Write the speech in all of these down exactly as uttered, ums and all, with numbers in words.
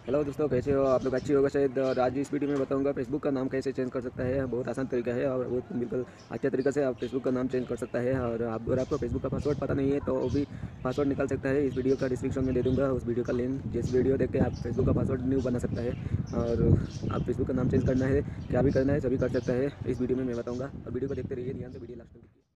Hello दोस्तों, कैसे हो आप लोग? अच्छी होगा शायद। और आज इस वीडियो में बताऊंगा फेसबुक का नाम कैसे चेंज कर सकता है। बहुत आसान तरीका है और बहुत बिल्कुल अच्छा तरीका से आप फेसबुक का नाम चेंज कर सकता है। और आप अगर आपको फेसबुक का पासवर्ड पता नहीं है तो वो भी पासवर्ड निकाल सकता है। इस वीडियो का डिस्क्रिप्शन में दे दूंगा उस वीडियो का लिंक, जिस वीडियो देख के आप फेसबुक का पासवर्ड न्यू बना सकता है। और आप फेसबुक का नाम चेंज करना है, क्या भी करना है सभी कर सकता है। इस वीडियो में मैं बताऊँगा और वीडियो को देखते रहिए ध्यान से, वीडियो लास्ट तक देखिए।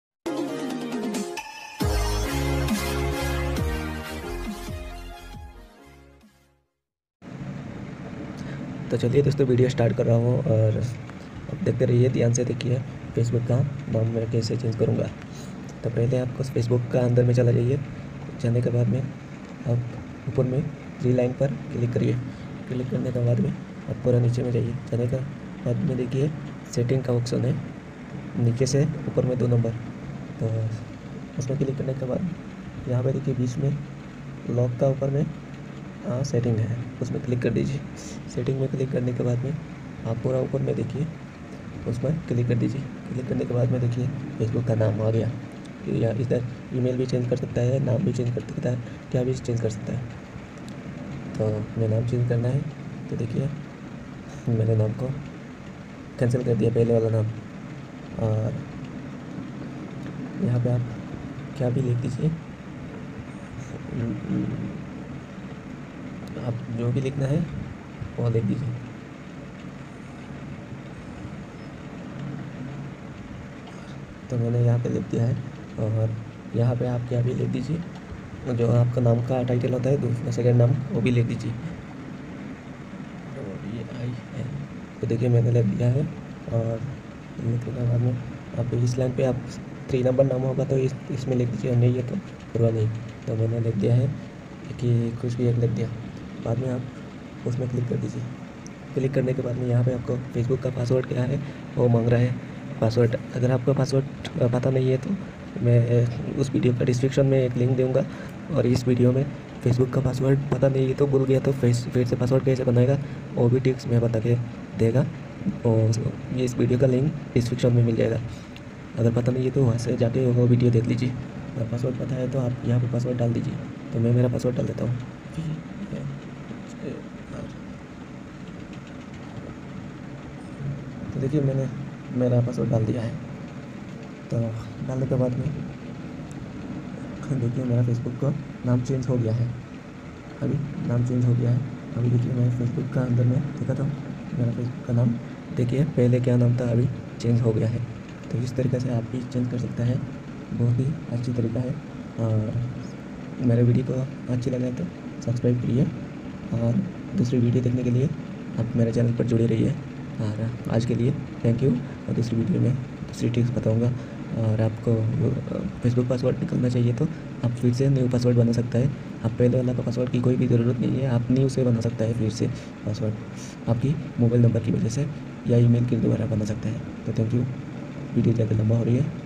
तो चलिए दोस्तों, वीडियो स्टार्ट कर रहा हूँ और अब देखते रहिए ध्यान से। देखिए फेसबुक का नाम मैं कैसे चेंज करूँगा। तो पहले आपको फेसबुक का अंदर में चला जाइए। जाने के बाद में आप ऊपर में थ्री लाइन पर क्लिक करिए। क्लिक करने के बाद में आप पूरा नीचे में जाइए। जाने के बाद में देखिए सेटिंग का ऑप्शन है नीचे से ऊपर में दो नंबर, तो उसमें क्लिक करने के बाद यहाँ पे देखिए बीच में लॉक का ऊपर में हाँ सेटिंग है, उसमें क्लिक कर दीजिए। सेटिंग में क्लिक करने के बाद में आप पूरा ऊपर में देखिए उसमें क्लिक कर दीजिए। क्लिक करने के बाद में देखिए फेसबुक का नाम आ गया। या इधर ईमेल भी चेंज कर सकता है, नाम भी चेंज कर सकता है, क्या भी चेंज कर सकता है। तो मैं नाम चेंज करना है तो देखिए मैंने नाम को कैंसिल कर दिया, पहले वाला नाम। और यहाँ पे आप क्या भी लिख दीजिए, आप जो भी लिखना है वो लिख दीजिए। तो मैंने यहाँ पे लिख दिया है। और यहाँ पे आप क्या भी लिख दीजिए, जो आपका नाम का टाइटल होता है दूसरा सेकंड नाम वो भी लिख दीजिए। ये आई है तो देखिए मैंने लिख दिया है। और लिखने के बाद में आप इस लाइन पे आप थ्री नंबर नाम होगा तो इस इसमें लिख दीजिए, नहीं है तो पूरा नहीं। तो मैंने लिख दिया है कि कुछ भी एक लिख दिया। बाद में आप उसमें क्लिक कर दीजिए। क्लिक करने के बाद में यहाँ पे आपको फेसबुक का पासवर्ड क्या है वो मांग रहा है। पासवर्ड अगर आपका पासवर्ड पता नहीं है तो मैं उस वीडियो का डिस्क्रिप्शन में एक लिंक दूंगा। और इस वीडियो में फेसबुक का पासवर्ड पता नहीं है तो भूल गया तो फेस फिर से पासवर्ड कैसे बनाएगा वो भी टिप्स मैं बता के देगा। और ये इस वीडियो का लिंक डिस्क्रिप्शन में मिल जाएगा। अगर पता नहीं है तो वहाँ से जाके वो वीडियो देख लीजिए। अगर पासवर्ड पता है तो आप यहाँ पर पासवर्ड डाल दीजिए। तो मैं मेरा पासवर्ड डाल देता हूँ। तो देखिए मैंने मेरा पासवर्ड डाल दिया है। तो डालने के बाद में देखिए मेरा फेसबुक का नाम चेंज हो गया है। अभी नाम चेंज हो गया है। अभी देखिए मैं फेसबुक का अंदर में देखा था मेरा फेसबुक का नाम, देखिए पहले क्या नाम था अभी चेंज हो गया है। तो इस तरीके से आप भी चेंज कर सकता है, बहुत ही अच्छी तरीका है। और मेरे वीडियो को अच्छी लगे तो सब्सक्राइब करिए और दूसरी वीडियो देखने के लिए आप मेरे चैनल पर जुड़े रहिए। और आज के लिए थैंक यू। और दूसरी वीडियो में दूसरी ट्रिक्स बताऊंगा। और आपको फेसबुक पासवर्ड निकलना चाहिए तो आप फिर से न्यू पासवर्ड बना सकता है। आप पहले वाला का पासवर्ड की कोई भी ज़रूरत नहीं है, आप न्यू से बना सकता है फिर से पासवर्ड आपकी मोबाइल नंबर की वजह से या ईमेल के द्वारा बना सकता है। तो थैंक यू। वीडियो ज़्यादा लंबा हो रही है।